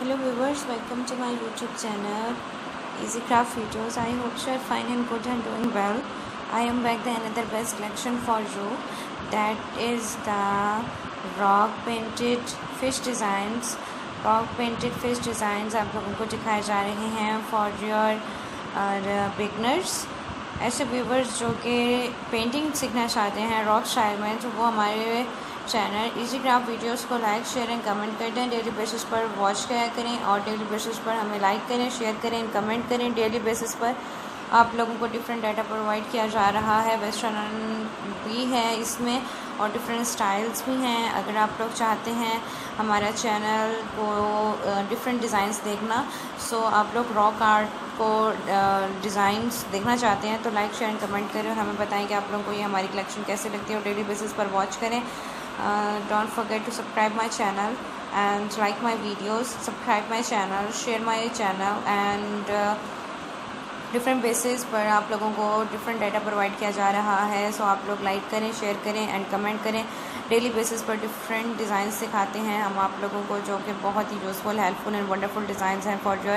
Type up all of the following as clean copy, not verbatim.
Hello viewers, welcome to my YouTube channel Easy Craft Videos. I hope you are fine and good and doing well. I am back with another best collection for you. That is the rock painted fish designs. Rock painted fish designs आप लोगों को दिखाए जा रहे हैं for your beginners. ऐसे viewers जो कि पेंटिंग सीखना चाहते हैं रॉक स्टाइल में, तो वो हमारे चैनल इजी क्राफ्ट वीडियोस को लाइक शेयर एंड कमेंट कर दें। डेली बेसिस पर वॉच किया करें और डेली बेसिस पर हमें लाइक करें, शेयर करें एंड कमेंट करें। डेली बेसिस पर आप लोगों को डिफरेंट डाटा प्रोवाइड किया जा रहा है। वेस्टर्न भी है इसमें और डिफरेंट स्टाइल्स भी हैं। अगर आप लोग चाहते हैं हमारा चैनल को डिफरेंट डिज़ाइंस देखना, सो आप लोग रॉक आर्ट को डिज़ाइंस देखना चाहते हैं तो लाइक शेयर एंड कमेंट करें और हमें बताएं कि आप लोगों को ये हमारी कलेक्शन कैसे लगती है और डेली बेसिस पर वॉच करें। Don't forget to subscribe my channel and like my videos, subscribe my channel, share my channel and different basis पर आप लोगों को डिफरेंट डाटा प्रोवाइड किया जा रहा है। सो आप लोग लाइक करें, शेयर करें एंड कमेंट करें। डेली बेसिस पर डिफरेंट डिज़ाइन सिखाते हैं हम आप लोगों को, जो कि बहुत ही useful, helpful and wonderful designs हैं for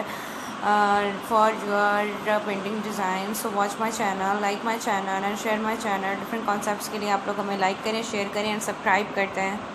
your painting design. So watch my channel, like my channel and share my channel. Different concepts के लिए आप लोग हमें लाइक करें, शेयर करें एंड सब्सक्राइब करते हैं।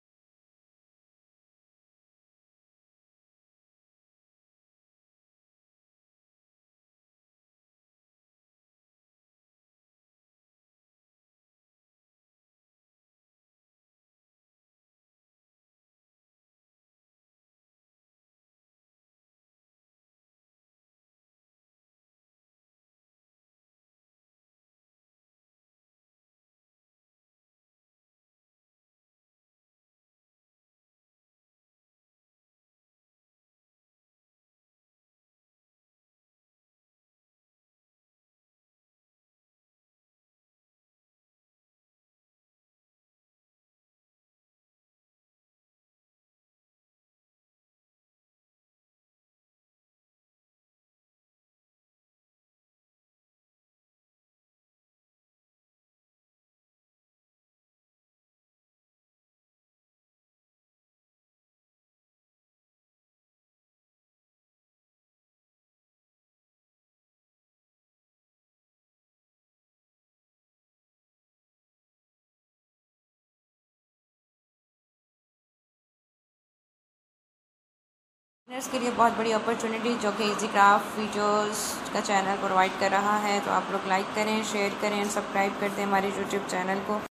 बिगिनर्स के लिए बहुत बड़ी अपॉर्चुनिटी जो कि इजी क्राफ्ट वीडियोस का चैनल प्रोवाइड कर रहा है। तो आप लोग लाइक करें, शेयर करें, सब्सक्राइब कर दें हमारे यूट्यूब चैनल को।